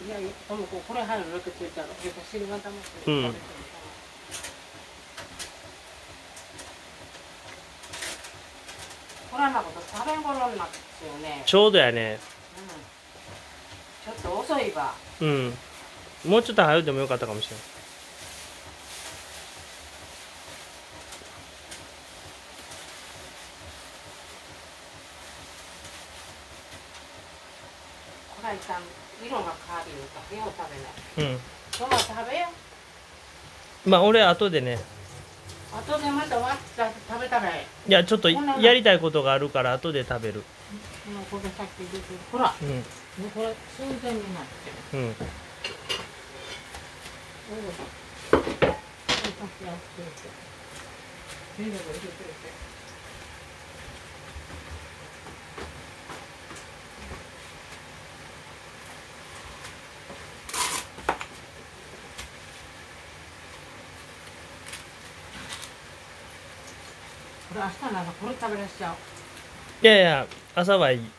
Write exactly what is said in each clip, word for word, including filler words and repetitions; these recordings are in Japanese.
いやいや、でもこれ入るだけついたら、汁が溜まってうん。 これはなこと食べ頃なんですよね。 ちょうどやね。 うん。ちょっと遅いわ。 うん。もうちょっと早うでもよかったかもしれない。 これ一旦色が変わるよか、よう食べない。 うん。 トマト食べよ。 まあ俺後でね。 後でまた割った食べたらええ。 いやちょっとやりたいことがあるから後で食べる。 これさっき出てる。ほら。 うん。 これ寸前になってる。 うん。 これ明日なんかこれ食べらしちゃう。 いやいや朝はいい。うん、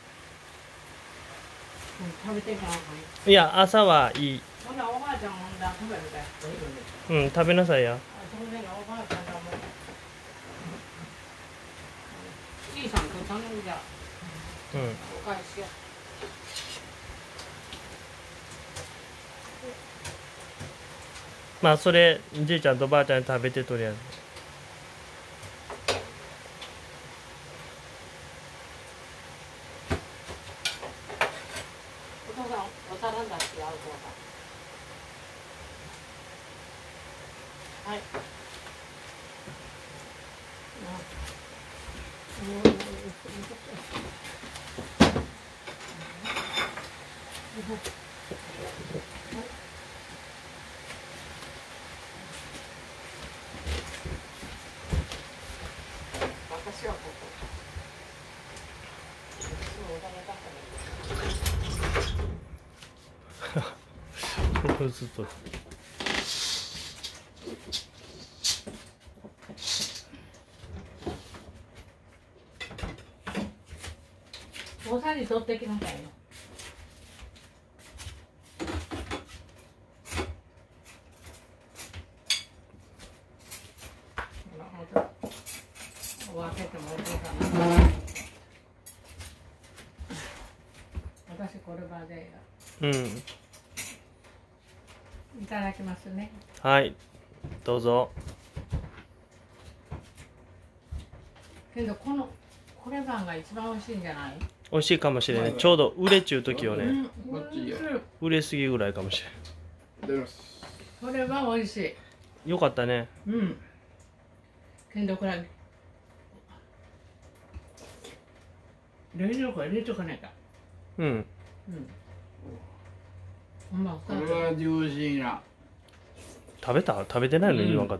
食べてからいや朝はいい。 ほなおばあちゃんもんだ食べるかうん食べなさいや。 それがおばあちゃんがもうじいさんと頼んじゃう。うん。お返しよ。 まあそれじいちゃんとばあちゃんに食べてとりあえず。 お父さんお皿出してやるとか。はい。私はここ。 これずっと。 おさじ取ってきなさいよ。分けてもお父さん。私これまで。 うん。 いただきますね。 はい。どうぞ。 けどこのこれパンが一番美味しいんじゃない？ 美味しいかもしれない。ちょうど売れちゅう時をね、 うん、 売れすぎぐらいかもしれない。 これは美味しい。 よかったね。 うん。けどこれ冷蔵庫入れとかないか。 うん。うん。 ほんまこれはジューシーな。 食べた？食べてないのに言わんかった。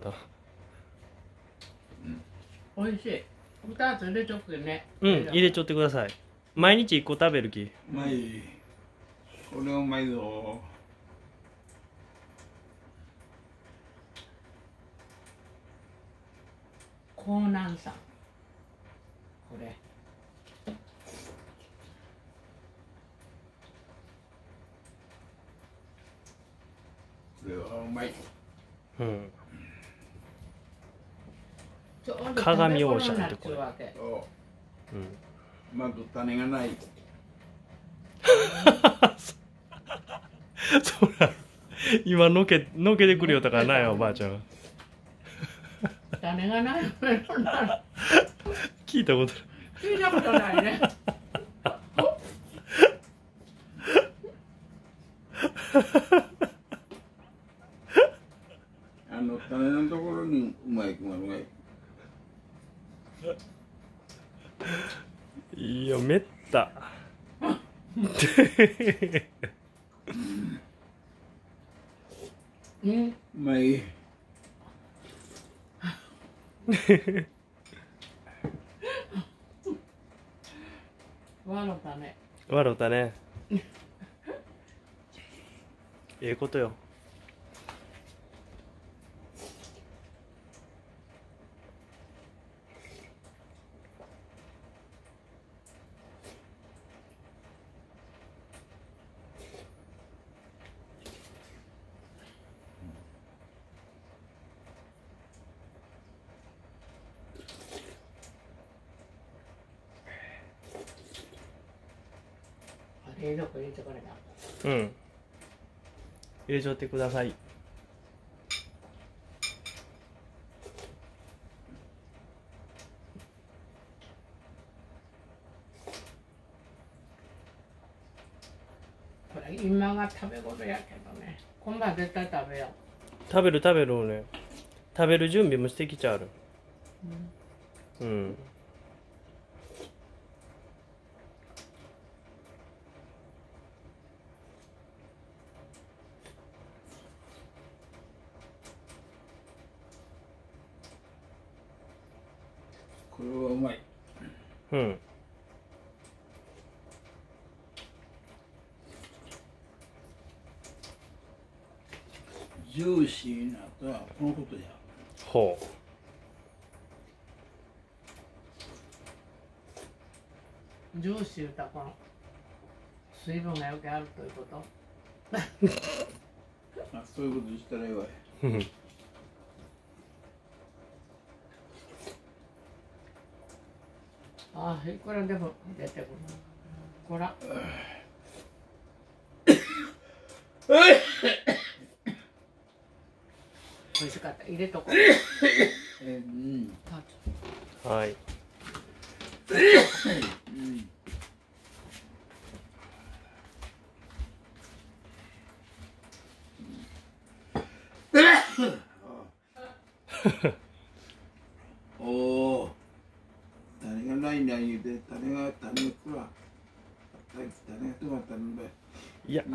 うん、美味しい。二つ入れとくね。 うん、入れちゃってください。毎日一個食べる気。 うまい。これはうまいぞ。 江南さん。これ。 これはうまい。 うん。鏡オーシャンってこれ。 うん。まず種がない。 そら今のけのけてくるよとかないよおばあちゃん。 種がない聞いたこと聞いたことないね。 あの種のところにうまいくまうまい。 いいよめった。 うん、 うまい。 笑ったね。 笑ったね。ええことよ。 冷蔵庫入れてくれた。 うん入れちゃってください。 これ今が食べ頃やけどね。今晩絶対食べよう。 食べる食べるね。食べる準備もしてきちゃう。うん、うんこれはうまい。 うんジューシーなとはこのことや。 ほジューシーたこの水分がよくあるということ。 あ、そういうことしたらいいわい。 ううんああ、いくらでも出てくる。こら。美味しかった。入れとこう。 え、うん。 はいうん。おお。種がないな言うて、種が種がくわ。種が止まったんだよ。 いやうん。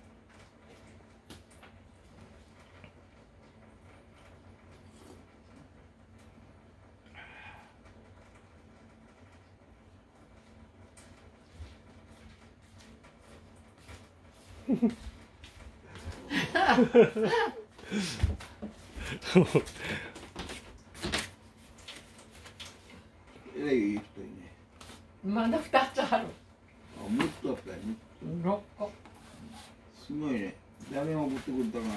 えらいいい人いね。 まだ二つある。 あ、もっとあったよ。 六個。 すごいね。誰が送ってくれたか。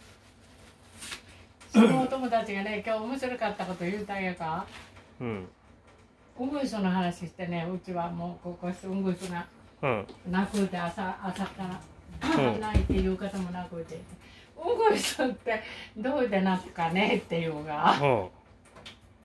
そのお友達がね、今日面白かったこと言うたんやか。 うんウグイスの話してね、うちはもうここウグイスがうん泣くて朝朝からうん泣いていう方も泣くて、ウグイスってどうで泣くかねっていうが。 うん